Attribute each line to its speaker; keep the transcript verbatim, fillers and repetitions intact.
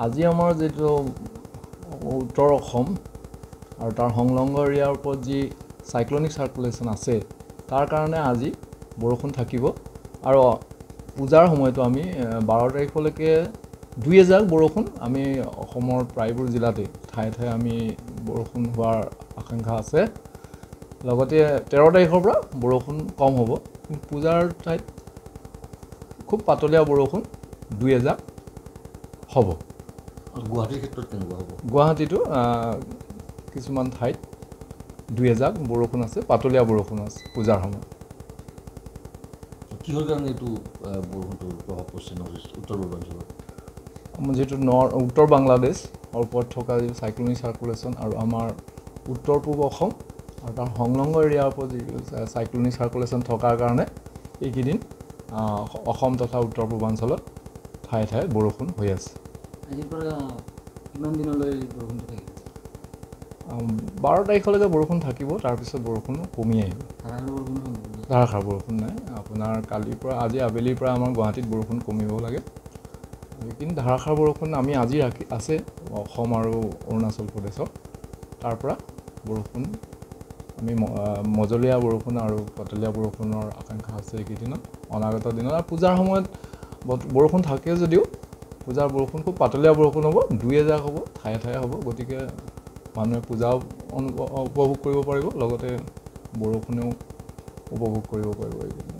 Speaker 1: আজি আমাৰ যেটো উত্তৰ অসম আৰু তাৰ সংলগ্ন এৰিয়াৰ ওপৰত যি সাইক্লোনিক সাৰ্কুলেশন আছে তাৰ কাৰণে আজি বৰষুণ থাকিব আৰু পূজাৰ সময়তো আমি বাৰ তাৰিখলৈকে দুই এজাক বৰষুণ আমি অসমৰ প্ৰায়বোৰ জিলাতে ঠাই ঠাই আমি বৰষুণ হোৱাৰ আশংকা আছে লগতে তেৰ তাৰিখৰ পৰা বৰষুণ কম হ'ব পূজাৰ ঠাইত খুব পাতলীয়া বৰষুণ দুই এজাক হ'ব
Speaker 2: গুৱাহাটীৰ ক্ষেত্ৰত কেনেকুৱা হ'ব
Speaker 1: গুৱাহাটীটো কিছুমান ঠাইত দুই এজাক বৰষুণ আছে পাতলীয়া বৰষুণ আছে পূজাৰ সময়ত
Speaker 2: কিহৰ কাৰণে এইটো বৰষুণটো প্ৰভাৱ পৰিছে নৰ্থ উত্তৰ পূৰ্বাঞ্চলত
Speaker 1: যেটো নৰ্থ উত্তৰ বাংলাদেশ ওপৰত থকা সাইক্লোনিক সাৰ্কুলেশন আৰু আমাৰ উত্তৰ পূব অসম আৰু তাৰ সংলগ্ন এৰিয়াৰ ওপৰত সাইক্লোনিক সাৰ্কুলেশন থকাৰ কাৰণে এইকেইদিন অসম তথা উত্তৰ পূৰ্বাঞ্চলত ঠাই ঠাই বৰষুণ হৈ আছে
Speaker 3: আজিৰ পৰা কিমান দিনলৈ বৰষুণটো থাকিব
Speaker 1: বাৰ তাৰিখলৈকে বৰষুণ থাকিব তাৰ পিছত বৰষুণ কমি আহিব ধাৰাসাৰ বৰষুণ নাই আপোনাৰ কালিৰ পৰা আজি আবেলিৰ পৰা আমাৰ গুৱাহাটীত বৰষুণ কমিব লাগে কিন্তু ধাৰাসাৰ বৰষুণ আমি আজি ৰাখি আছে অসম আৰু অৰুণাচল প্ৰদেশত তাৰ পৰা বৰষুণ আমি মজলীয়া বৰষুণ আৰু পাতলীয়া বৰষুণৰ আশংকা আছে এইকেইদিনত অনাগত দিনত আৰু পূজাৰ সময়ত বৰষুণ থাকে যদিও পূজাৰ বৰষুণ খুব পাতলীয়া বৰষুণ হ'ব দুই এজাক হ'ব ঠায়ে ঠায়ে হ'ব গতিকে মানুহে পূজাও উপভোগ কৰিব পাৰিব লগতে বৰষুণেও উপভোগ কৰিব পাৰিব